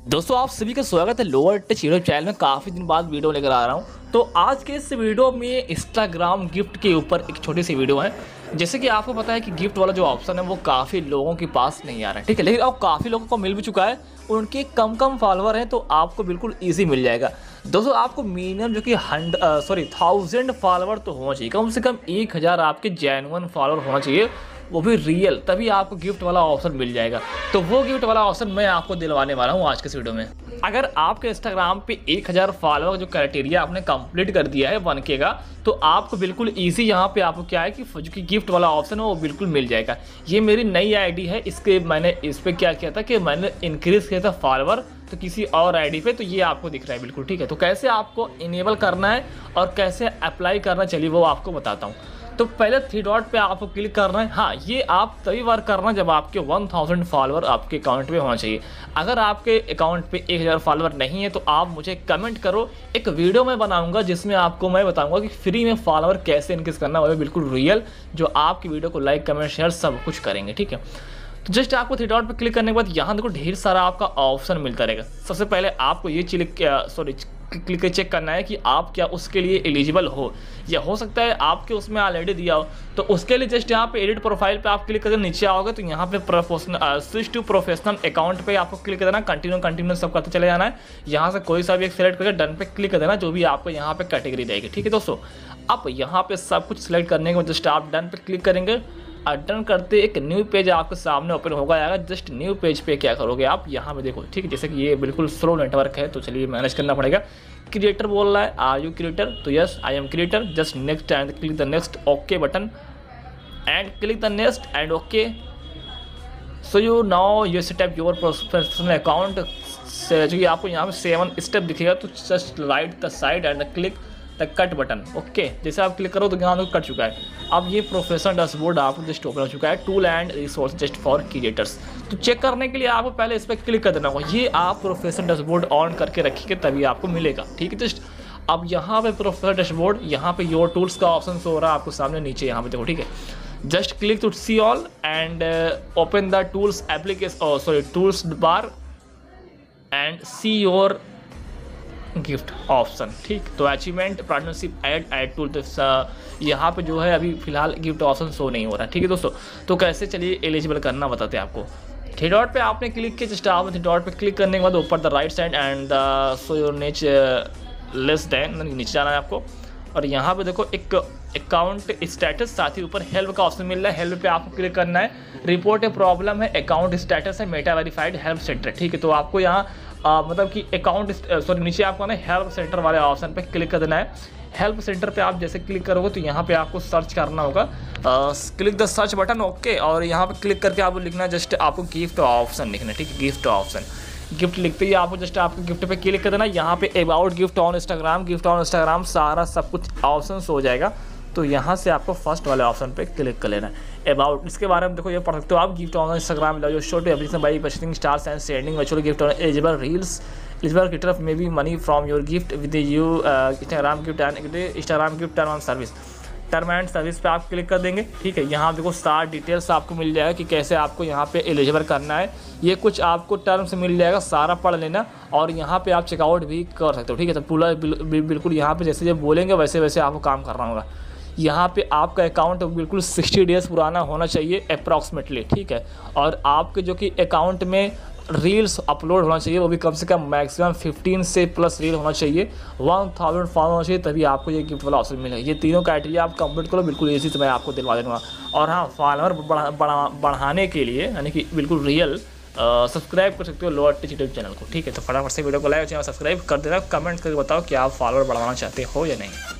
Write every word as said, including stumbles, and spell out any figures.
दोस्तों आप सभी का स्वागत है लोअर टच यूट्यूब चैनल में। काफ़ी दिन बाद वीडियो लेकर आ रहा हूं। तो आज के इस वीडियो में इंस्टाग्राम गिफ्ट के ऊपर एक छोटी सी वीडियो है। जैसे कि आपको पता है कि गिफ्ट वाला जो ऑप्शन है वो काफ़ी लोगों के पास नहीं आ रहा है, ठीक है, लेकिन अब काफ़ी लोगों को मिल भी चुका है। उनके कम कम फॉलोअर हैं तो आपको बिल्कुल ईजी मिल जाएगा। दोस्तों आपको मिनिमम जो कि हंड्रेड सॉरी थाउजेंड फॉलोअर तो होना चाहिए, कम से कम एक हज़ार आपके जेन्युइन फॉलोअर होना चाहिए, वो भी रियल, तभी आपको गिफ्ट वाला ऑप्शन मिल जाएगा। तो वो गिफ्ट वाला ऑप्शन मैं आपको दिलवाने वाला हूँ आज के इस वीडियो में। अगर आपके इंस्टाग्राम पे एक हज़ार फॉलोअर जो क्राइटेरिया आपने कंप्लीट कर दिया है वन के का, तो आपको बिल्कुल इजी यहाँ पे आपको क्या है कि जो कि गिफ्ट वाला ऑप्शन है वो बिल्कुल मिल जाएगा। ये मेरी नई आईडी है, इसके मैंने इस पर क्या किया था कि मैंने इंक्रीज़ किया था फॉलोअर तो किसी और आईडी पे, तो ये आपको दिख रहा है बिल्कुल, ठीक है। तो कैसे आपको इनेबल करना है और कैसे अप्लाई करना, चलिए वो आपको बताता हूँ। तो पहले थ्री डॉट पे आपको क्लिक करना है। हाँ, ये आप तभी बार करना जब आपके वन थाउजेंड फॉलोअर आपके अकाउंट पे होना चाहिए। अगर आपके अकाउंट पे एक हज़ार फॉलोअर नहीं है तो आप मुझे कमेंट करो, एक वीडियो मैं बनाऊंगा जिसमें आपको मैं बताऊंगा कि फ्री में फॉलोअर कैसे इनक्रीज करना है, बिल्कुल रियल, जो आपकी वीडियो को लाइक कमेंट शेयर सब कुछ करेंगे, ठीक है। तो जस्ट आपको थ्री डॉट पे क्लिक करने के बाद यहाँ देखो ढेर सारा आपका ऑप्शन मिलता रहेगा। सबसे पहले आपको ये क्लिक सॉरी क्लिक चेक करना है कि आप क्या उसके लिए एलिजिबल हो, या हो सकता है आपके उसमें ऑलरेडी दिया हो। तो उसके लिए जस्ट यहाँ पे एडिट प्रोफाइल पे आप क्लिक करके नीचे आओगे तो यहाँ पे professional switch to professional account पे आपको क्लिक कर देना। कंटिन्यू कंटिन्यू सब करते चले जाना है। यहाँ से कोई सा भी एक सेलेक्ट करके डन पे क्लिक कर देना, जो भी आपको यहाँ पे कैटेगरी देगी, ठीक है दोस्तों। अब यहाँ पे सब कुछ सिलेक्ट करने के बाद जस्ट आप डन पे क्लिक करेंगे और डन करते एक न्यू पेज आपके सामने ओपन होगा आएगा। जस्ट न्यू पेज पे क्या करोगे आप यहाँ पे देखो, ठीक है। जैसे कि ये बिल्कुल स्लो नेटवर्क है तो चलिए मैनेज करना पड़ेगा। क्रिएटर बोल रहा है, आर यू क्रिएटर, तो yes I am creator. Just next and click the next okay button and click the next and okay. So you now you setup your professional account. जो कि आपको यहाँ पे सेवन स्टेप दिखेगा, तो just right the side and the click the cut button, okay. जैसे आप click करो तो यहाँ कट चुका है। अब ये प्रोफेशनल डैशबोर्ड आपको जस्ट ओपन हो चुका है, tool and resource just for creators. तो चेक करने के लिए आपको पहले इस पर क्लिक कर देना होगा। ये आप प्रोफेशनल डैशबोर्ड ऑन करके रखिए तभी आपको मिलेगा, ठीक है। जस्ट अब यहाँ पे प्रोफेशनल डैशबोर्ड, यहाँ पे योर टूल्स का ऑप्शन हो रहा है आपको सामने नीचे, यहाँ पे देखो, ठीक है। Just click to see all and open the tools application sorry tools bar and see your gift option, ठीक। तो achievement partnership add add tool, तो यहाँ पे जो है अभी फिलहाल गिफ्ट ऑप्शन शो नहीं हो रहा है, ठीक है दोस्तों। तो कैसे चलिए एलिजिबल करना बताते हैं आपको। थ्री डॉट पे आपने क्लिक किया, जस्ट आप थ्री डॉट पे क्लिक करने के बाद ऊपर the right side and the so your niche less than नीचे जाना है आपको। और यहाँ पे देखो एक अकाउंट स्टेटस, साथ ही ऊपर हेल्प का ऑप्शन मिल रहा है। हेल्प पे आपको क्लिक करना है। रिपोर्ट ए प्रॉब्लम है, अकाउंट स्टेटस है, मेटा वेरीफाइड हेल्प सेंटर, ठीक है। तो आपको यहाँ आ, मतलब कि अकाउंट सॉरी नीचे आपको ना हेल्प सेंटर वाले ऑप्शन पे क्लिक कर देना है। हेल्प सेंटर पे आप जैसे क्लिक करोगे तो यहाँ पे आपको सर्च करना होगा, click the search button, okay. और यहाँ पे क्लिक करके आपको लिखना है जस्ट आपको गिफ्ट ऑप्शन लिखना है, ठीक है। गिफ्ट ऑप्शन गिफ्ट लिखते ही आपको जस्ट आपको गिफ्ट पे क्लिक कर देना। यहाँ पे about gift on Instagram, gift on Instagram सारा सब कुछ ऑप्शन हो जाएगा। तो यहाँ से आपको फर्स्ट वाले ऑप्शन पे क्लिक कर लेना है। अबाउट, इसके बारे में देखो ये पढ़ सकते हो आप। गिफ्ट ऑन इंस्टाग्राम जो show to everything by purchasing stars and sending virtual gift on eligible reels, eligible creator may be money from your gift with you Instagram gift and Instagram gift term on service. Term and service पे आप click कर देंगे, ठीक है। यहाँ देखो सारी details आपको मिल जाएगा कि कैसे आपको यहाँ पे एलिजिबल करना है। ये कुछ आपको टर्म्स मिल जाएगा, सारा पढ़ लेना और यहाँ पे आप चेकआउट भी कर सकते हो, ठीक है। तो पूरा बिल्कुल यहाँ पे जैसे जब बोलेंगे वैसे वैसे आपको काम करना होगा। यहाँ पे आपका अकाउंट बिल्कुल सिक्सटी डेज़ पुराना होना चाहिए अप्रॉक्सीमेटली, ठीक है। और आपके जो कि अकाउंट में रील्स अपलोड होना चाहिए, वो भी कम से कम मैक्सिमम फिफ्टीन से प्लस रील होना चाहिए, वन थाउजेंड फॉलो होना चाहिए, तभी आपको ये गिफ्ट वाला ऑप्शन मिलेगा। ये तीनों क्राइटेरिया आप कंप्लीट करो, बिल्कुल इजी से मैं आपको दिलवा दूँगा। और हाँ, फॉलोअर बढ़ा, बढ़ा, बढ़ाने के लिए यानी कि बिल्कुल रियल सब्सक्राइब कर सकते हो लोअर टच यूट्यूब चैनल को, ठीक है। तो फटाफट से वीडियो को लाइक और चैनल सब्सक्राइब कर देना। कमेंट करके बताओ कि आप फॉलोअर बढ़ाना चाहते हो या नहीं।